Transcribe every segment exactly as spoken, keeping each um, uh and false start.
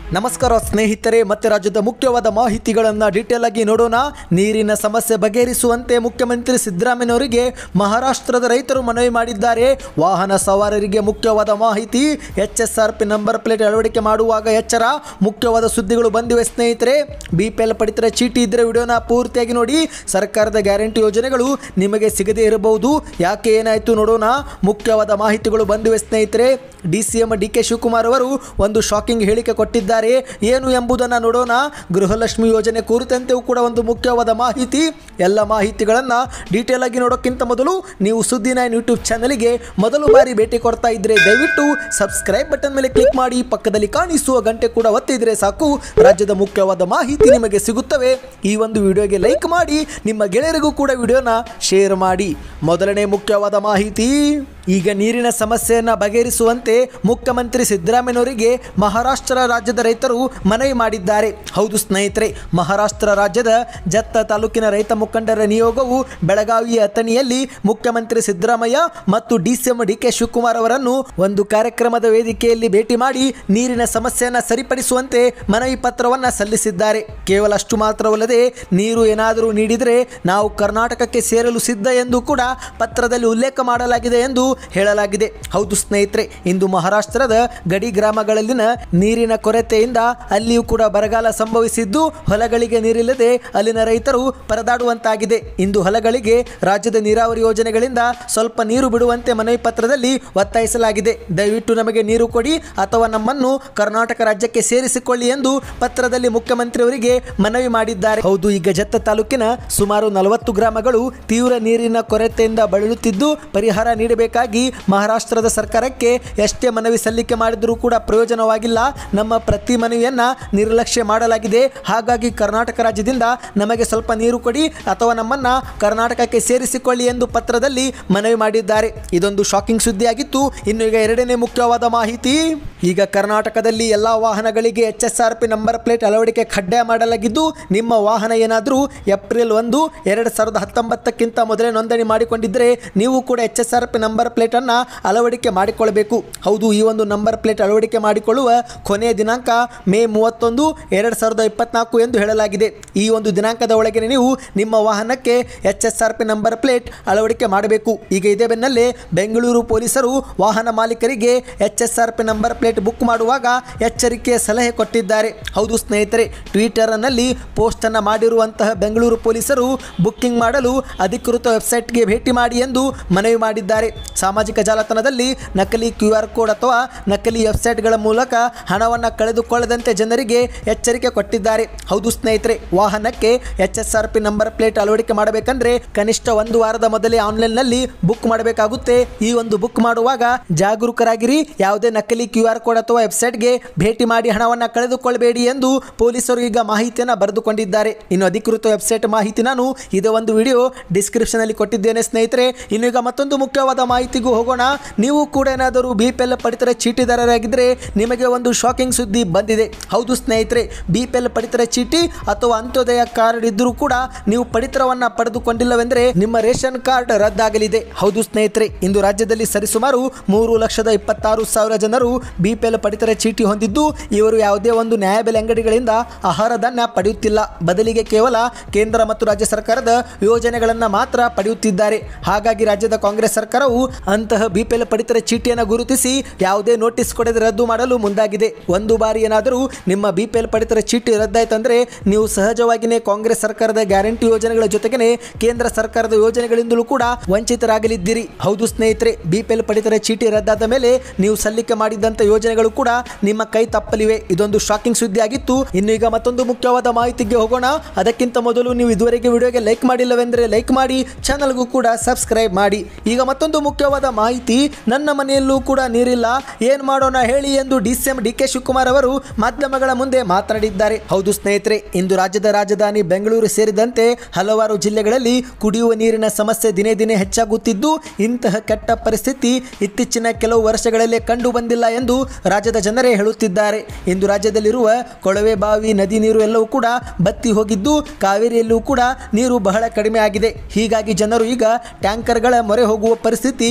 ನಮಸ್ಕಾರ ಸ್ನೇಹಿತರೆ, ಮತ್ತೆ ರಾಜ್ಯದ ಮುಖ್ಯವಾದ ಮಾಹಿತಿಗಳನ್ನು ಡೀಟೇಲ್ ಆಗಿ ನೋಡೋಣ. ನೀರಿನ ಸಮಸ್ಯೆ ಬಗೆಹರಿಸುವಂತೆ ಮುಖ್ಯಮಂತ್ರಿ ಸಿದ್ದರಾಮಯ್ಯನವರಿಗೆ ಮಹಾರಾಷ್ಟ್ರದ ರೈತರು ಮನವಿ ಮಾಡಿದ್ದಾರೆ. ವಾಹನ ಸವಾರರಿಗೆ ಮುಖ್ಯವಾದ ಮಾಹಿತಿ, H S R P number plate ಅಳವಡಿಕೆ ಮಾಡುವಾಗ ಎಚ್ಚರ. ಮುಖ್ಯವಾದ ಸುದ್ದಿಗಳು ಬಂದಿವೆ ಸ್ನೇಹಿತರೆ. ಬಿ ಪಿ ಎಲ್ ಪಡಿತರ ಚೀಟಿ ಇದ್ದರೆ ವಿಡಿಯೋನ ಪೂರ್ತಿಯಾಗಿ ನೋಡಿ. ಸರ್ಕಾರದ ಗ್ಯಾರಂಟಿ ಯೋಜನೆಗಳು ನಿಮಗೆ ಸಿಗದೇ ಇರಬಹುದು. ಯಾಕೆ, ಏನಾಯಿತು ನೋಡೋಣ. ಮುಖ್ಯವಾದ ಮಾಹಿತಿಗಳು ಬಂದಿವೆ ಸ್ನೇಹಿತರೆ. D C M D K Shivakumar ಅವರು ಒಂದು ಶಾಕಿಂಗ್ ಹೇಳಿಕೆ ಕೊಟ್ಟಿದ್ದಾರೆ. ಏನು ಎಂಬುದನ್ನು ನೋಡೋಣ. ಗೃಹಲಕ್ಷ್ಮಿ ಯೋಜನೆ ಕುರಿತಂತೆಯೂ ಕೂಡ ಒಂದು ಮುಖ್ಯವಾದ ಮಾಹಿತಿ. ಎಲ್ಲ ಮಾಹಿತಿಗಳನ್ನು ಡೀಟೇಲ್ ಆಗಿ ನೋಡೋಕ್ಕಿಂತ ಮೊದಲು ನೀವು ಸುದ್ದಿ ನೈನ್ ಯೂಟ್ಯೂಬ್ ಚಾನಲ್ಗೆ ಮೊದಲು ಬಾರಿ ಭೇಟಿ ಕೊಡ್ತಾ ಇದ್ರೆ ದಯವಿಟ್ಟು ಸಬ್ಸ್ಕ್ರೈಬ್ ಬಟನ್ ಮೇಲೆ ಕ್ಲಿಕ್ ಮಾಡಿ. ಪಕ್ಕದಲ್ಲಿ ಕಾಣಿಸುವ ಗಂಟೆ ಕೂಡ ಒತ್ತಿದ್ರೆ ಸಾಕು, ರಾಜ್ಯದ ಮುಖ್ಯವಾದ ಮಾಹಿತಿ ನಿಮಗೆ ಸಿಗುತ್ತವೆ. ಈ ಒಂದು ವಿಡಿಯೋಗೆ ಲೈಕ್ ಮಾಡಿ, ನಿಮ್ಮ ಗೆಳೆಯರಿಗೂ ಕೂಡ ವಿಡಿಯೋನ ಶೇರ್ ಮಾಡಿ. ಮೊದಲನೇ ಮುಖ್ಯವಾದ ಮಾಹಿತಿ, ಈಗ ನೀರಿನ ಸಮಸ್ಯೆಯನ್ನು ಬಗೆಹರಿಸುವಂತೆ ಮುಖ್ಯಮಂತ್ರಿ ಸಿದ್ದರಾಮಯ್ಯನವರಿಗೆ ಮಹಾರಾಷ್ಟ್ರ ರಾಜ್ಯದ ರೈತರು ಮನವಿ ಮಾಡಿದ್ದಾರೆ. ಹೌದು ಸ್ನೇಹಿತರೆ, ಮಹಾರಾಷ್ಟ್ರ ರಾಜ್ಯದ ಜತ್ತ ತಾಲೂಕಿನ ರೈತ ಮುಖಂಡರ ನಿಯೋಗವು ಬೆಳಗಾವಿಯ ಅಥಣಿಯಲ್ಲಿ ಮುಖ್ಯಮಂತ್ರಿ ಸಿದ್ದರಾಮಯ್ಯ ಮತ್ತು D C M D K Shivakumar ಅವರನ್ನು ಒಂದು ಕಾರ್ಯಕ್ರಮದ ವೇದಿಕೆಯಲ್ಲಿ ಭೇಟಿ ಮಾಡಿ ನೀರಿನ ಸಮಸ್ಯೆಯನ್ನು ಸರಿಪಡಿಸುವಂತೆ ಮನವಿ ಪತ್ರವನ್ನು ಸಲ್ಲಿಸಿದ್ದಾರೆ. ಕೇವಲ ಅಷ್ಟು ಮಾತ್ರವಲ್ಲದೆ, ನೀರು ಏನಾದರೂ ನೀಡಿದರೆ ನಾವು ಕರ್ನಾಟಕಕ್ಕೆ ಸೇರಲು ಸಿದ್ಧ ಎಂದು ಕೂಡ ಪತ್ರದಲ್ಲಿ ಉಲ್ಲೇಖ ಮಾಡಲಾಗಿದೆ ಎಂದು ಹೇಳಲಾಗಿದೆ. ಹೌದು ಸ್ನೇಹಿತರೆ, ಇಂದು ಮಹಾರಾಷ್ಟ್ರದ ಗಡಿ ಗ್ರಾಮಗಳಲ್ಲಿನ ನೀರಿನ ಕೊರತೆಯಿಂದ ಅಲ್ಲಿಯೂ ಕೂಡ ಬರಗಾಲ ಸಂಭವಿಸಿದ್ದು ಹೊಲಗಳಿಗೆ ನೀರಿಲ್ಲದೆ ಅಲ್ಲಿನ ರೈತರು ಪರದಾಡುವಂತಾಗಿದೆ. ಇಂದು ಹೊಲಗಳಿಗೆ ರಾಜ್ಯದ ನೀರಾವರಿ ಯೋಜನೆಗಳಿಂದ ಸ್ವಲ್ಪ ನೀರು ಬಿಡುವಂತೆ ಮನವಿ ಪತ್ರದಲ್ಲಿ ಒತ್ತಾಯಿಸಲಾಗಿದೆ. ದಯವಿಟ್ಟು ನಮಗೆ ನೀರು ಕೊಡಿ ಅಥವಾ ನಮ್ಮನ್ನು ಕರ್ನಾಟಕ ರಾಜ್ಯಕ್ಕೆ ಸೇರಿಸಿಕೊಳ್ಳಿ ಎಂದು ಪತ್ರದಲ್ಲಿ ಮುಖ್ಯಮಂತ್ರಿಯವರಿಗೆ ಮನವಿ ಮಾಡಿದ್ದಾರೆ. ಹೌದು, ಈಗ ಜತ್ತ ತಾಲೂಕಿನ ಸುಮಾರು ನಲವತ್ತು ಗ್ರಾಮಗಳು ತೀವ್ರ ನೀರಿನ ಕೊರತೆಯಿಂದ ಬಳಲುತ್ತಿದ್ದು ಪರಿಹಾರ ನೀಡಬೇಕಾಗಿ ಮಹಾರಾಷ್ಟ್ರದ ಸರ್ಕಾರಕ್ಕೆ ಎಷ್ಟೇ ಮನವಿ ಸಲ್ಲಿಕೆ ಮಾಡಿದರೂ ಕೂಡ ಪ್ರಯೋಜನವಾಗಿಲ್ಲ. ನಮ್ಮ ಪ್ರತಿ ಮನವಿಯನ್ನ ನಿರ್ಲಕ್ಷ್ಯ ಮಾಡಲಾಗಿದೆ. ಹಾಗಾಗಿ ಕರ್ನಾಟಕ ರಾಜ್ಯದಿಂದ ನಮಗೆ ಸ್ವಲ್ಪ ನೀರು ಕೊಡಿ ಅಥವಾ ನಮ್ಮನ್ನ ಕರ್ನಾಟಕಕ್ಕೆ ಸೇರಿಸಿಕೊಳ್ಳಿ ಎಂದು ಪತ್ರದಲ್ಲಿ ಮನವಿ ಮಾಡಿದ್ದಾರೆ. ಇದೊಂದು ಶಾಕಿಂಗ್ ಸುದ್ದಿಯಾಗಿತ್ತು. ಇನ್ನು ಈಗ ಎರಡನೇ ಮುಖ್ಯವಾದ ಮಾಹಿತಿ, ಈಗ ಕರ್ನಾಟಕದಲ್ಲಿ ಎಲ್ಲ ವಾಹನಗಳಿಗೆ H S R P number plate ಅಳವಡಿಕೆ ಕಡ್ಡಾಯ ಮಾಡಲಾಗಿದ್ದು, ನಿಮ್ಮ ವಾಹನ ಏನಾದರೂ ಏಪ್ರಿಲ್ ಒಂದು ಎರಡು ಸಾವಿರದ ಹತ್ತೊಂಬತ್ತಕ್ಕಿಂತ ಮೊದಲೇ ನೋಂದಣಿ ಮಾಡಿಕೊಂಡಿದ್ದರೆ ನೀವು ಕೂಡ H S R P number plate ಅನ್ನು ಅಳವಡಿಕೆ ಮಾಡಿಕೊಳ್ಳಬೇಕು. ಹೌದು, ಈ ಒಂದು ನಂಬರ್ ಪ್ಲೇಟ್ ಅಳವಡಿಕೆ ಮಾಡಿಕೊಳ್ಳುವ ಕೊನೆಯ ದಿನಾಂಕ ಮೇ ಮೂವತ್ತೊಂದು ಎರಡು ಸಾವಿರದ ಇಪ್ಪತ್ನಾಲ್ಕು ಎಂದು ಹೇಳಲಾಗಿದೆ. ಈ ಒಂದು ದಿನಾಂಕದ ಒಳಗೆ ನೀವು ನಿಮ್ಮ ವಾಹನಕ್ಕೆ H S R P number plate ಅಳವಡಿಕೆ ಮಾಡಬೇಕು. ಈಗ ಇದೇ ಬೆನ್ನಲ್ಲೇ ಬೆಂಗಳೂರು ಪೊಲೀಸರು ವಾಹನ ಮಾಲೀಕರಿಗೆ H S R P number plate book ಮಾಡುವಾಗ ಎಚ್ಚರಿಕೆಯ ಸಲಹೆ ಕೊಟ್ಟಿದ್ದಾರೆ. ಹೌದು ಸ್ನೇಹಿತರೆ, ಟ್ವಿಟರ್ನಲ್ಲಿ ಪೋಸ್ಟ್ ಅನ್ನು ಮಾಡಿರುವಂತಹ ಬೆಂಗಳೂರು ಪೊಲೀಸರು ಬುಕ್ಕಿಂಗ್ ಮಾಡಲು ಅಧಿಕೃತ ವೆಬ್ಸೈಟ್ಗೆ ಭೇಟಿ ಮಾಡಿ ಎಂದು ಮನವಿ ಮಾಡಿದ್ದಾರೆ. ಸಾಮಾಜಿಕ ಜಾಲತಾಣದಲ್ಲಿ ನಕಲಿ ಕ್ಯೂ ಆರ್ ಕೋಡ್ ಅಥವಾ ನಕಲಿ ವೆಬ್ಸೈಟ್ಗಳ ಮೂಲಕ ಹಣವನ್ನು ಕಳೆದುಕೊಳ್ಳದಂತೆ ಜನರಿಗೆ ಎಚ್ಚರಿಕೆ ಕೊಟ್ಟಿದ್ದಾರೆ. ಹೌದು ಸ್ನೇಹಿತರೆ, ವಾಹನಕ್ಕೆ H S R P number plate ಅಳವಡಿಕೆ ಮಾಡಬೇಕಂದ್ರೆ ಕನಿಷ್ಠ ಒಂದು ವಾರದ ಮೊದಲೇ ಆನ್ಲೈನ್ನಲ್ಲಿ ಬುಕ್ ಮಾಡಬೇಕಾಗುತ್ತೆ. ಈ ಒಂದು ಬುಕ್ ಮಾಡುವಾಗ ಜಾಗರೂಕರಾಗಿರಿ. ಯಾವುದೇ ನಕಲಿ ಕ್ಯೂ ಆರ್ ಕೋಡ್ ಅಥವಾ ವೆಬ್ಸೈಟ್ಗೆ ಭೇಟಿ ಮಾಡಿ ಹಣವನ್ನು ಕಳೆದುಕೊಳ್ಳಬೇಡಿ ಎಂದು ಪೊಲೀಸರು ಈಗ ಮಾಹಿತಿಯನ್ನು ಬರೆದುಕೊಂಡಿದ್ದಾರೆ. ಇನ್ನು ಅಧಿಕೃತ ವೆಬ್ಸೈಟ್ ಮಾಹಿತಿ ನಾನು ಇದೇ ಒಂದು ವಿಡಿಯೋ ಡಿಸ್ಕ್ರಿಪ್ಷನ್ ಅಲ್ಲಿ ಕೊಟ್ಟಿದ್ದೇನೆ ಸ್ನೇಹಿತರೆ. ಇನ್ನು ಈಗ ಮತ್ತೊಂದು ಮುಖ್ಯವಾದ ಮಾಹಿತಿಗೂ ಹೋಗೋಣ. ನೀವು ಕೂಡ ಏನಾದರೂ ಬಿ ಪಿ ಎಲ್ ಪಡಿತರ ಚೀಟಿದಾರರಾಗಿದ್ದರೆ ನಿಮಗೆ ಒಂದು ಶಾಕಿಂಗ್ ಸುದ್ದಿ ಬಂದಿದೆ. ಹೌದು ಸ್ನೇಹಿತರೆ, ಬಿ ಪಿ ಎಲ್ ಪಡಿತರ ಚೀಟಿ ಅಥವಾ ಅಂತ್ಯೋದಯ ಕಾರ್ಡ್ ಇದ್ದರೂ ಕೂಡ ನೀವು ಪಡಿತರವನ್ನು ಪಡೆದುಕೊಂಡಿಲ್ಲವೆಂದರೆ ನಿಮ್ಮ ರೇಷನ್ ಕಾರ್ಡ್ ರದ್ದಾಗಲಿದೆ. ಹೌದು ಸ್ನೇಹಿತರೆ, ಇಂದು ರಾಜ್ಯದಲ್ಲಿ ಸರಿಸುಮಾರು ಮೂರು ಲಕ್ಷದ ಇಪ್ಪತ್ತಾರು ಸಾವಿರ ಜನರು ಬಿ ಪಿ ಎಲ್ ಪಡಿತರ ಚೀಟಿ ಹೊಂದಿದ್ದು, ಇವರು ಯಾವುದೇ ಒಂದು ನ್ಯಾಯಬೆಲೆ ಅಂಗಡಿಗಳಿಂದ ಆಹಾರ ಧಾನ್ಯ ಪಡೆಯುತ್ತಿಲ್ಲ. ಬದಲಿಗೆ ಕೇವಲ ಕೇಂದ್ರ ಮತ್ತು ರಾಜ್ಯ ಸರ್ಕಾರದ ಯೋಜನೆಗಳನ್ನು ಮಾತ್ರ ಪಡೆಯುತ್ತಿದ್ದಾರೆ. ಹಾಗಾಗಿ ರಾಜ್ಯದ ಕಾಂಗ್ರೆಸ್ ಸರ್ಕಾರವು ಅಂತಹ ಬಿ ಪಿ ಎಲ್ ಪಡಿತರ ಚೀಟಿಯನ್ನು ಗುರುತಿಸಿ ಯಾವುದೇ ನೋಟಿಸ್ ಕೊಡದೆ ರದ್ದು ಮಾಡಲು ಮುಂದಾಗಿದೆ. ಒಂದು ಬಾರಿ ಏನಾದರೂ ನಿಮ್ಮ ಬಿ ಪಿ ಎಲ್ ಪಡಿತರ ಚೀಟಿ ರದ್ದಾಯ್ತಂದ್ರೆ ನೀವು ಸಹಜವಾಗಿಯೇ ಕಾಂಗ್ರೆಸ್ ಸರ್ಕಾರದ ಗ್ಯಾರಂಟಿ ಯೋಜನೆಗಳ ಜೊತೆಗೆ ಕೇಂದ್ರ ಸರ್ಕಾರದ ಯೋಜನೆಗಳಿಂದಲೂ ಕೂಡ ವಂಚಿತರಾಗಲಿದ್ದೀರಿ. ಹೌದು ಸ್ನೇಹಿತರೆ, ಬಿ ಪಿ ಎಲ್ ಪಡಿತರ ಚೀಟಿ ರದ್ದಾದ ಮೇಲೆ ನೀವು ಸಲ್ಲಿಕೆ ಮಾಡಿದಂಥ ಯೋಜನೆಗಳು ಕೂಡ ನಿಮ್ಮ ಕೈ ತಪ್ಪಲಿವೆ. ಇದೊಂದು ಶಾಕಿಂಗ್ ಸುದ್ದಿ ಆಗಿತ್ತು. ಇನ್ನು ಈಗ ಮತ್ತೊಂದು ಮುಖ್ಯವಾದ ಮಾಹಿತಿಗೆ ಹೋಗೋಣ. ಅದಕ್ಕಿಂತ ಮೊದಲು ನೀವು ಇದುವರೆಗೆ ವಿಡಿಯೋಗೆ ಲೈಕ್ ಮಾಡಿಲ್ಲವೆಂದರೆ ಲೈಕ್ ಮಾಡಿ, ಚಾನಲ್ಗೂ ಕೂಡ ಸಬ್ಸ್ಕ್ರೈಬ್ ಮಾಡಿ. ಈಗ ಮತ್ತೊಂದು ಮುಖ್ಯವಾದ ಮಾಹಿತಿ, ನನ್ನ ಮನೆಯಲ್ಲೂ ಕೂಡ ನೀರಿಲ್ಲ, ಏನ್ ಮಾಡೋಣ ಹೇಳಿ ಎಂದು D C M D K Shivakumar ಅವರು ಮಾಧ್ಯಮಗಳ ಮುಂದೆ ಮಾತನಾಡಿದ್ದಾರೆ. ಹೌದು ಸ್ನೇಹಿತರೆ, ಇಂದು ರಾಜ್ಯದ ರಾಜಧಾನಿ ಬೆಂಗಳೂರು ಸೇರಿದಂತೆ ಹಲವಾರು ಜಿಲ್ಲೆಗಳಲ್ಲಿ ಕುಡಿಯುವ ನೀರಿನ ಸಮಸ್ಯೆ ದಿನೇ ದಿನೇ ಹೆಚ್ಚಾಗುತ್ತಿದ್ದು, ಇಂತಹ ಕೆಟ್ಟ ಪರಿಸ್ಥಿತಿ ಇತ್ತೀಚಿನ ಕೆಲವು ವರ್ಷಗಳಲ್ಲೇ ಕಂಡು ಬಂದಿಲ್ಲ ಎಂದು ರಾಜ್ಯದ ಜನರೇ ಹೇಳುತ್ತಿದ್ದಾರೆ. ಇಂದು ರಾಜ್ಯದಲ್ಲಿರುವ ಕೊಳವೆ ಬಾವಿ ನದಿ ನೀರು ಎಲ್ಲವೂ ಕೂಡ ಬತ್ತಿ ಹೋಗಿದ್ದು, ಕಾವೇರಿಯಲ್ಲೂ ಕೂಡ ನೀರು ಬಹಳ ಕಡಿಮೆ ಆಗಿದೆ. ಹೀಗಾಗಿ ಜನರು ಈಗ ಟ್ಯಾಂಕರ್ಗಳ ಮೊರೆ ಹೋಗುವ ಪರಿಸ್ಥಿತಿ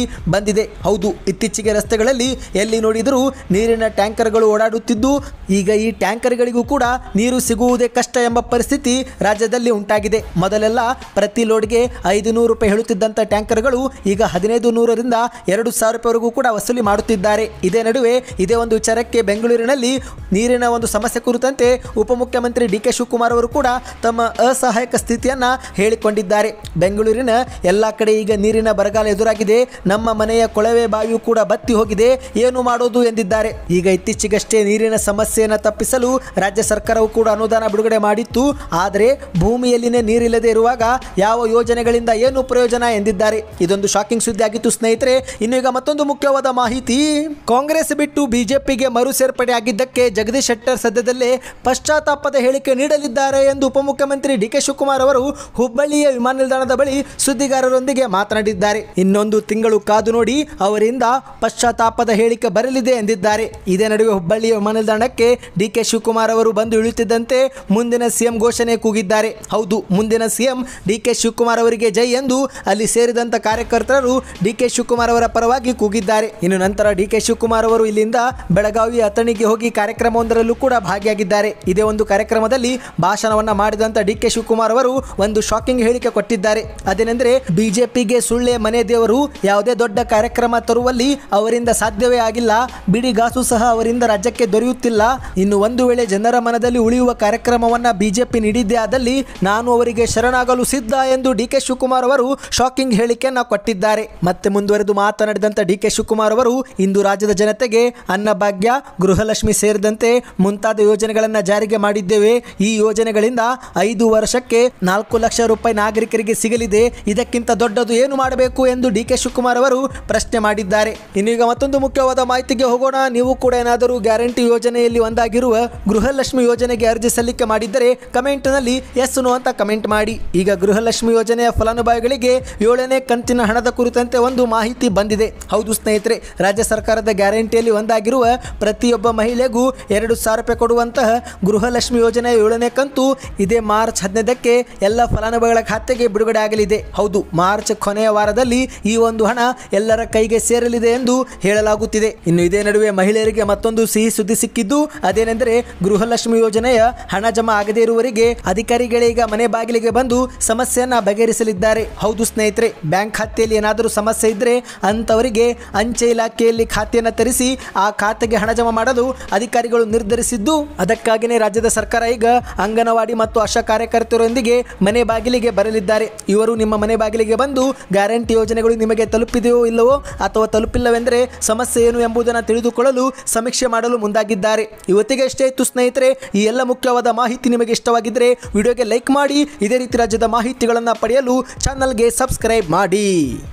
ಬಂದಿದೆ. ಹೌದು, ಇತ್ತೀಚೆಗೆ ರಸ್ತೆಗಳಲ್ಲಿ ಎಲ್ಲಿ ನೋಡಿದರೂ ನೀರಿನ ಟ್ಯಾಂಕರ್ಗಳು ಓಡಾಡುತ್ತಿದ್ದು ಈಗ ಈ ಟ್ಯಾಂಕರ್ಗಳಿಗೂ ಕೂಡ ನೀರು ಸಿಗುವುದೇ ಕಷ್ಟ ಎಂಬ ಪರಿಸ್ಥಿತಿ ರಾಜ್ಯದಲ್ಲಿ ಉಂಟಾಗಿದೆ. ಮೊದಲೆಲ್ಲ ಪ್ರತಿ ಲೋಡ್ಗೆ ಐದು ನೂರು ರೂಪಾಯಿ ಹೇಳುತ್ತಿದ್ದಂಥ ಟ್ಯಾಂಕರ್ಗಳು ಈಗ ಹದಿನೈದು ನೂರರಿಂದ ಎರಡು ಸಾವಿರ ರೂಪಾಯಿವರೆಗೂ ಕೂಡ ವಸೂಲಿ ಮಾಡುತ್ತಿದ್ದಾರೆ. ಇದೇ ನಡುವೆ ಇದೇ ಒಂದು ವಿಚಾರಕ್ಕೆ ಬೆಂಗಳೂರಿನಲ್ಲಿ ನೀರಿನ ಒಂದು ಸಮಸ್ಯೆ ಕುರಿತಂತೆ ಉಪಮುಖ್ಯಮಂತ್ರಿ ಡಿ ಕೆ ಶಿವಕುಮಾರ್ ಅವರು ಕೂಡ ತಮ್ಮ ಅಸಹಾಯಕ ಸ್ಥಿತಿಯನ್ನು ಹೇಳಿಕೊಂಡಿದ್ದಾರೆ. ಬೆಂಗಳೂರಿನ ಎಲ್ಲ ಕಡೆ ಈಗ ನೀರಿನ ಬರಗಾಲ ಎದುರಾಗಿದೆ, ನಮ್ಮ ಮನೆಯ ಕೊಳವೆ ಬಾವಿಯೂ ಕೂಡ ಬತ್ತಿ ಹೋಗಿದೆ, ಏನು ಮಾಡೋದು ಎಂದಿದ್ದಾರೆ. ಈಗ ಇತ್ತೀಚೆಗಷ್ಟೇ ನೀರಿನ ಸಮಸ್ಯೆಯನ್ನು ತಪ್ಪಿಸಲು ರಾಜ್ಯ ಸರ್ಕಾರವು ಕೂಡ ಅನುದಾನ ಬಿಡುಗಡೆ ಮಾಡಿತ್ತು. ಆದರೆ ಭೂಮಿಯಲ್ಲಿನೇ ನೀರಿಲ್ಲದೆ ಇರುವಾಗ ಯಾವ ಯೋಜನೆಗಳಿಂದ ಏನು ಪ್ರಯೋಜನ ಎಂದಿದ್ದಾರೆ. ಇದೊಂದು ಶಾಕಿಂಗ್ ಸುದ್ದಿ ಆಗಿತ್ತು ಸ್ನೇಹಿತರೆ. ಇನ್ನು ಈಗ ಮತ್ತೊಂದು ಮುಖ್ಯವಾದ ಮಾಹಿತಿ. ಕಾಂಗ್ರೆಸ್ ಬಿಟ್ಟು ಬಿಜೆಪಿಗೆ ಮರು ಸೇರ್ಪಡೆ ಆಗಿದ್ದಕ್ಕೆ ಜಗದೀಶ್ ಶೆಟ್ಟರ್ ಸದ್ಯದಲ್ಲೇ ಪಶ್ಚಾತ್ತಾಪದ ಹೇಳಿಕೆ ನೀಡಲಿದ್ದಾರೆ ಎಂದು ಉಪಮುಖ್ಯಮಂತ್ರಿ ಡಿ ಕೆ ಶಿವಕುಮಾರ್ ಅವರು ಹುಬ್ಬಳ್ಳಿಯ ವಿಮಾನ ನಿಲ್ದಾಣದ ಬಳಿ ಸುದ್ದಿಗಾರರೊಂದಿಗೆ ಮಾತನಾಡಿದ್ದಾರೆ. ಇನ್ನೊಂದು ತಿಂಗಳು ಕಾದು ನೋಡಿ, ಅವರಿಂದ ಪಶ್ಚಾತ್ತಾಪದ ಹೇಳಿಕೆ ಬರಲಿದೆ ಎಂದಿದ್ದಾರೆ. ಇದೇ ನಡುವೆ ಹುಬ್ಬಳ್ಳಿಯ ವಿಮಾನ ನಿಲ್ದಾಣಕ್ಕೆ ಡಿ ಕೆ ಶಿವಕುಮಾರ್ ಅವರು ಬಂದು ಇಳಿಯುತ್ತಿದ್ದಂತೆ ಮುಂದಿನ ಸಿಎಂ ಘೋಷಣೆ ಕೂಗಿದ್ದಾರೆ. ಹೌದು, ಮುಂದಿನ ಸಿಎಂ ಡಿ ಕೆ ಶಿವಕುಮಾರ್ ಅವರಿಗೆ ಜೈ ಎಂದು ಅಲ್ಲಿ ಸೇರಿದಂತ ಕಾರ್ಯಕರ್ತರು ಡಿ ಕೆ ಶಿವಕುಮಾರ್ ಅವರ ಪರವಾಗಿ ಕೂಗಿದ್ದಾರೆ. ಇನ್ನು ನಂತರ ಡಿ ಕೆ ಶಿವಕುಮಾರ್ ಅವರು ಇಲ್ಲಿಂದ ಬೆಳಗಾವಿ ಅಥಣಿಗೆ ಹೋಗಿ ಕಾರ್ಯಕ್ರಮವೊಂದರಲ್ಲೂ ಕೂಡ ಭಾಗಿಯಾಗಿದ್ದಾರೆ. ಇದೇ ಒಂದು ಕಾರ್ಯಕ್ರಮದಲ್ಲಿ ಭಾಷಣವನ್ನ ಮಾಡಿದಂತ ಡಿ ಕೆ ಶಿವಕುಮಾರ್ ಅವರು ಒಂದು ಶಾಕಿಂಗ್ ಹೇಳಿಕೆ ಕೊಟ್ಟಿದ್ದಾರೆ. ಅದೇನೆಂದರೆ, ಬಿಜೆಪಿಗೆ ಸುಳ್ಳೆ ಮನೆ ದೇವರು, ಯಾವುದೇ ದೊಡ್ಡ ಕಾರ್ಯಕ್ರಮ ತರುವಲ್ಲಿ ಅವರಿಂದ ಸಾಧ್ಯವೇ ಆಗಿಲ್ಲ, ಬಿಡಿಗಾಸು ಸಹ ಅವರಿಂದ ರಾಜ್ಯಕ್ಕೆ ದೊರೆಯುತ್ತಿಲ್ಲ. ಇನ್ನು ಒಂದು ವೇಳೆ ಜನರ ಮನದಲ್ಲಿ ಉಳಿಯುವ ಕಾರ್ಯಕ್ರಮವನ್ನ ಬಿಜೆಪಿ ನೀಡಿದ್ದೇ ಆದಲ್ಲಿ ನಾನು ಅವರಿಗೆ ಶರಣಾಗಲು ಸಿದ್ಧ ಎಂದು ಡಿ ಕೆ ಶಿವಕುಮಾರ್ ಅವರು ಶಾಕಿಂಗ್ ಹೇಳಿಕೆಯನ್ನ ಕೊಟ್ಟಿದ್ದಾರೆ. ಮತ್ತೆ ಮುಂದುವರೆದು ಮಾತನಾಡಿದಂತ ಡಿ ಕೆ ಶಿವಕುಮಾರ್ ಅವರು, ಇಂದು ರಾಜ್ಯದ ಜನತೆಗೆ ಅನ್ನಭಾಗ್ಯ, ಗೃಹಲಕ್ಷ್ಮಿ ಸೇರಿದಂತೆ ಮುಂತಾದ ಯೋಜನೆಗಳನ್ನ ಜಾರಿಗೆ ಮಾಡಿದ್ದೇವೆ. ಈ ಯೋಜನೆಗಳಿಂದ ಐದು ವರ್ಷಕ್ಕೆ ನಾಲ್ಕು ಲಕ್ಷ ರೂಪಾಯಿ ನಾಗರಿಕರಿಗೆ ಸಿಗಲಿದೆ. ಇದಕ್ಕಿಂತ ದೊಡ್ಡದು ಏನು ಮಾಡಬೇಕು ಎಂದು ಡಿ ಕೆ ಶಿವಕುಮಾರ್ ಅವರು ಪ್ರಶ್ನೆ ಮಾಡಿದ್ದಾರೆ. ಇನ್ನೀಗ ಮತ್ತೊಂದು ಮುಖ್ಯವಾದ ಮಾಹಿತಿಗೆ ಹೋಗೋಣ. ನೀವು ಕೂಡ ಏನಾದರೂ ಗ್ಯಾರಂಟಿ ಯೋಜನೆಯಲ್ಲಿ ಒಂದಾಗಿರುವ ಗೃಹಲಕ್ಷ್ಮಿ ಯೋಜನೆಗೆ ಅರ್ಜಿ ಸಲ್ಲಿಕೆ ಮಾಡಿದ್ದರೆ ಕಮೆಂಟ್ ನಲ್ಲಿ ಎಸ್ ನೋ ಅಂತ ಕಮೆಂಟ್ ಮಾಡಿ. ಈಗ ಗೃಹಲಕ್ಷ್ಮಿ ಯೋಜನೆಯ ಫಲಾನುಭವಿಗಳಿಗೆ ಏಳನೇ ಕಂತಿನ ಹಣದ ಕುರಿತಂತೆ ಒಂದು ಮಾಹಿತಿ ಬಂದಿದೆ. ಹೌದು ಸ್ನೇಹಿತರೆ, ರಾಜ್ಯ ಸರ್ಕಾರದ ಗ್ಯಾರಂಟಿಯಲ್ಲಿ ಒಂದಾಗಿರುವ ಪ್ರತಿಯೊಬ್ಬ ಮಹಿಳೆಗೂ ಎರಡು ಸಾವಿರ ರೂಪಾಯಿ ಕೊಡುವಂತಹ ಗೃಹಲಕ್ಷ್ಮಿ ಯೋಜನೆಯ ಏಳನೇ ಕಂತು ಇದೇ ಮಾರ್ಚ್ ಹದಿನೈದಕ್ಕೆ ಎಲ್ಲ ಫಲಾನುಭವಿಗಳ ಖಾತೆಗೆ ಬಿಡುಗಡೆ ಆಗಲಿದೆ. ಹೌದು, ಮಾರ್ಚ್ ಕೊನೆಯ ವಾರದಲ್ಲಿ ಈ ಒಂದು ಹಣ ಎಲ್ಲರ ಕೈಗೆ ಸೇರಲಿದೆ ಎಂದು ಹೇಳಲಾಗುತ್ತಿದೆ. ಇನ್ನು ಇದೇ ನಡುವೆ ಮಹಿಳೆಯರಿಗೆ ಮತ್ತೊಂದು ಸಿಹಿ ಸುದ್ದಿ ಸಿಕ್ಕಿದ್ದು ಅದೇನೆಂದರೆ, ಗೃಹಲಕ್ಷ್ಮಿ ಯೋಜನೆಯ ಹಣ ಜಮಾ ಆಗದೇ ಇರುವವರಿಗೆ ಅಧಿಕಾರಿಗಳೀಗ ಮನೆ ಬಾಗಿಲಿಗೆ ಬಂದು ಸಮಸ್ಯೆಯನ್ನ ಬಗೆಹರಿಸಲಿದ್ದಾರೆ. ಹೌದು ಸ್ನೇಹಿತರೆ, ಬ್ಯಾಂಕ್ ಖಾತೆಯಲ್ಲಿ ಏನಾದರೂ ಸಮಸ್ಯೆ ಇದ್ದರೆ ಅಂತವರಿಗೆ ಅಂಚೆ ಇಲಾಖೆಯಲ್ಲಿ ಖಾತೆಯನ್ನು ತೆರೆಸಿ ಆ ಖಾತೆಗೆ ಹಣ ಜಮಾ ಮಾಡಲು ಅಧಿಕಾರಿಗಳು ನಿರ್ಧರಿಸಿದ್ದು, ಅದಕ್ಕಾಗಿಯೇ ರಾಜ್ಯದ ಸರ್ಕಾರ ಈಗ ಅಂಗನವಾಡಿ ಮತ್ತು ಆಶಾ ಕಾರ್ಯಕರ್ತರೊಂದಿಗೆ ಮನೆ ಬಾಗಿಲಿಗೆ ಬರಲಿದ್ದಾರೆ. ಇವರು ನಿಮ್ಮ ಮನೆ ಬಾಗಿಲಿಗೆ ಬಂದು ಗ್ಯಾರಂಟಿ ಯೋಜನೆಗಳು ನಿಮಗೆ ತಲುಪಿದೆಯೋ ಇಲ್ಲವೋ ಅಥವಾ ತಲುಪಿಲ್ಲವೆಂದರೆ ಸಮಸ್ಯೆ ಏನು ಎಂಬುದನ್ನು ತಿಳಿದುಕೊಳ್ಳಲು ಸಮೀಕ್ಷೆ ಮಾಡಲು ಮುಂದಾಗಿದ್ದಾರೆ. ಇವತ್ತಿಗೆ ಇಷ್ಟೇ ಇತ್ತು ಸ್ನೇಹಿತರೆ. ಈ ಎಲ್ಲ ಮುಖ್ಯವಾದ ಮಾಹಿತಿ ನಿಮಗೆ ಇಷ್ಟವಾಗಿದ್ದರೆ ವಿಡಿಯೋಗೆ ಲೈಕ್ ಮಾಡಿ. ಇದೇ ರೀತಿ ರಾಜ್ಯದ ಮಾಹಿತಿಗಳನ್ನು ಪಡೆಯಲು ಚಾನಲ್ಗೆ ಸಬ್ಸ್ಕ್ರೈಬ್ ಮಾಡಿ.